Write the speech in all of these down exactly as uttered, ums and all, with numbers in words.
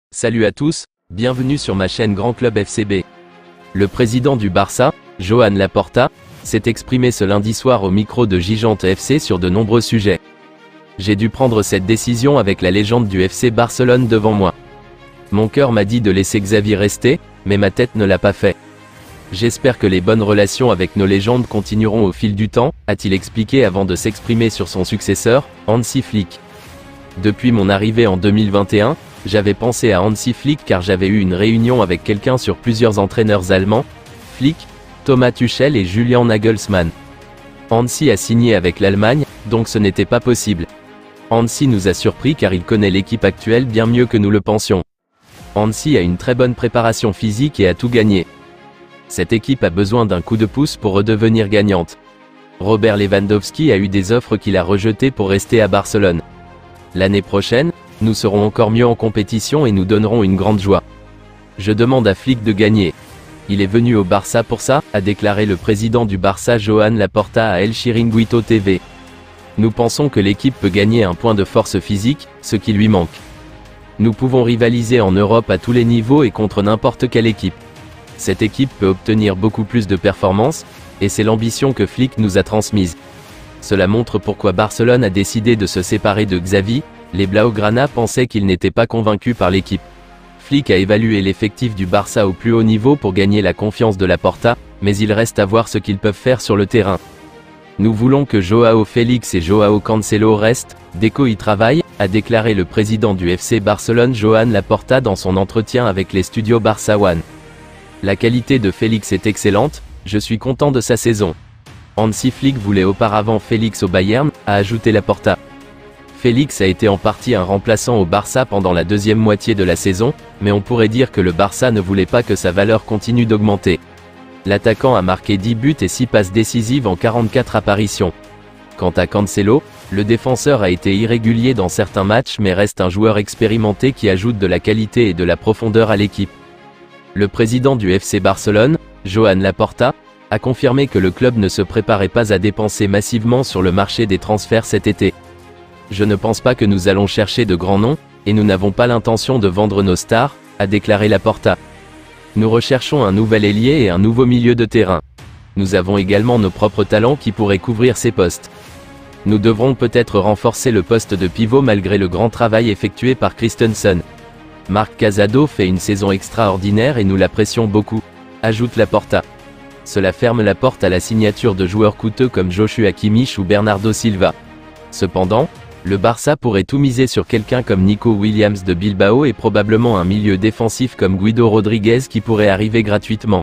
Salut à tous, bienvenue sur ma chaîne Grand Club F C B. Le président du Barça, Joan Laporta, s'est exprimé ce lundi soir au micro de Gigante F C sur de nombreux sujets. J'ai dû prendre cette décision avec la légende du F C Barcelone devant moi. Mon cœur m'a dit de laisser Xavi rester, mais ma tête ne l'a pas fait. J'espère que les bonnes relations avec nos légendes continueront au fil du temps, a-t-il expliqué avant de s'exprimer sur son successeur, Hansi Flick. Depuis mon arrivée en deux mille vingt et un, j'avais pensé à Hansi Flick car j'avais eu une réunion avec quelqu'un sur plusieurs entraîneurs allemands, Flick, Thomas Tuchel et Julian Nagelsmann. Hansi a signé avec l'Allemagne, donc ce n'était pas possible. Hansi nous a surpris car il connaît l'équipe actuelle bien mieux que nous le pensions. Hansi a une très bonne préparation physique et a tout gagné. Cette équipe a besoin d'un coup de pouce pour redevenir gagnante. Robert Lewandowski a eu des offres qu'il a rejetées pour rester à Barcelone. L'année prochaine, nous serons encore mieux en compétition et nous donnerons une grande joie. Je demande à Flick de gagner. Il est venu au Barça pour ça, a déclaré le président du Barça Joan Laporta à El Chiringuito T V. Nous pensons que l'équipe peut gagner un point de force physique, ce qui lui manque. Nous pouvons rivaliser en Europe à tous les niveaux et contre n'importe quelle équipe. Cette équipe peut obtenir beaucoup plus de performances, et c'est l'ambition que Flick nous a transmise. Cela montre pourquoi Barcelone a décidé de se séparer de Xavi. Les Blaugrana pensaient qu'ils n'étaient pas convaincus par l'équipe. Flick a évalué l'effectif du Barça au plus haut niveau pour gagner la confiance de Laporta, mais il reste à voir ce qu'ils peuvent faire sur le terrain. Nous voulons que Joao Félix et Joao Cancelo restent, Deco y travaille, a déclaré le président du F C Barcelone Joan Laporta dans son entretien avec les studios Barça One. La qualité de Félix est excellente, je suis content de sa saison. Hansi Flick voulait auparavant Félix au Bayern, a ajouté Laporta. Félix a été en partie un remplaçant au Barça pendant la deuxième moitié de la saison, mais on pourrait dire que le Barça ne voulait pas que sa valeur continue d'augmenter. L'attaquant a marqué dix buts et six passes décisives en quarante-quatre apparitions. Quant à Cancelo, le défenseur a été irrégulier dans certains matchs mais reste un joueur expérimenté qui ajoute de la qualité et de la profondeur à l'équipe. Le président du F C Barcelone, Joan Laporta, a confirmé que le club ne se préparait pas à dépenser massivement sur le marché des transferts cet été. Je ne pense pas que nous allons chercher de grands noms, et nous n'avons pas l'intention de vendre nos stars, a déclaré Laporta. Nous recherchons un nouvel ailier et un nouveau milieu de terrain. Nous avons également nos propres talents qui pourraient couvrir ces postes. Nous devrons peut-être renforcer le poste de pivot malgré le grand travail effectué par Christensen. Marc Casado fait une saison extraordinaire et nous l'apprécions beaucoup, ajoute Laporta. Cela ferme la porte à la signature de joueurs coûteux comme Joshua Kimmich ou Bernardo Silva. Cependant, le Barça pourrait tout miser sur quelqu'un comme Nico Williams de Bilbao et probablement un milieu défensif comme Guido Rodriguez qui pourrait arriver gratuitement.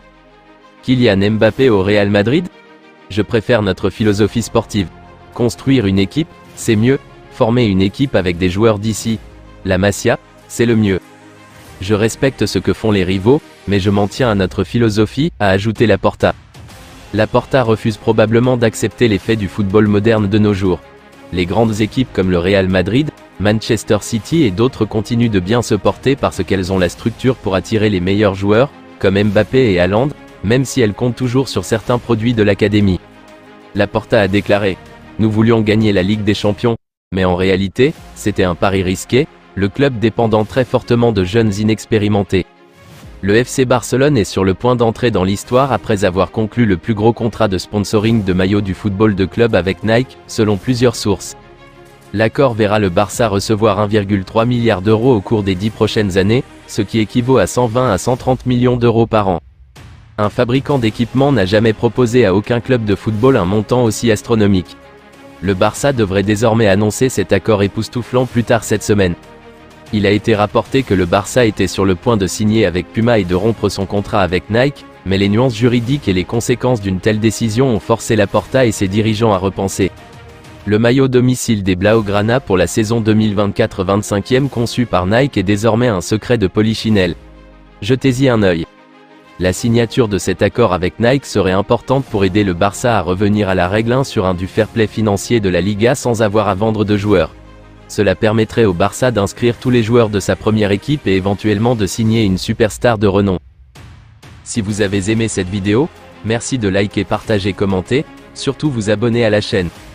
Kylian Mbappé au Real Madrid? Je préfère notre philosophie sportive. Construire une équipe, c'est mieux. Former une équipe avec des joueurs d'ici, la Masia, c'est le mieux. Je respecte ce que font les rivaux, mais je m'en tiens à notre philosophie, a ajouté Laporta. Laporta refuse probablement d'accepter les faits du football moderne de nos jours. Les grandes équipes comme le Real Madrid, Manchester City et d'autres continuent de bien se porter parce qu'elles ont la structure pour attirer les meilleurs joueurs, comme Mbappé et Haaland, même si elles comptent toujours sur certains produits de l'académie. Laporta a déclaré: « Nous voulions gagner la Ligue des Champions, mais en réalité, c'était un pari risqué, le club dépendant très fortement de jeunes inexpérimentés. » Le F C Barcelone est sur le point d'entrer dans l'histoire après avoir conclu le plus gros contrat de sponsoring de maillots du football de club avec Nike, selon plusieurs sources. L'accord verra le Barça recevoir un virgule trois milliard d'euros au cours des dix prochaines années, ce qui équivaut à cent vingt à cent trente millions d'euros par an. Un fabricant d'équipements n'a jamais proposé à aucun club de football un montant aussi astronomique. Le Barça devrait désormais annoncer cet accord époustouflant plus tard cette semaine. Il a été rapporté que le Barça était sur le point de signer avec Puma et de rompre son contrat avec Nike, mais les nuances juridiques et les conséquences d'une telle décision ont forcé Laporta et ses dirigeants à repenser. Le maillot domicile des Blaugrana pour la saison deux mille vingt-quatre vingt-cinquième conçu par Nike est désormais un secret de polichinelle. Jetez-y un œil. La signature de cet accord avec Nike serait importante pour aider le Barça à revenir à la règle un sur un du fair play financier de la Liga sans avoir à vendre de joueurs. Cela permettrait au Barça d'inscrire tous les joueurs de sa première équipe et éventuellement de signer une superstar de renom. Si vous avez aimé cette vidéo, merci de liker, partager, commenter, surtout vous abonner à la chaîne.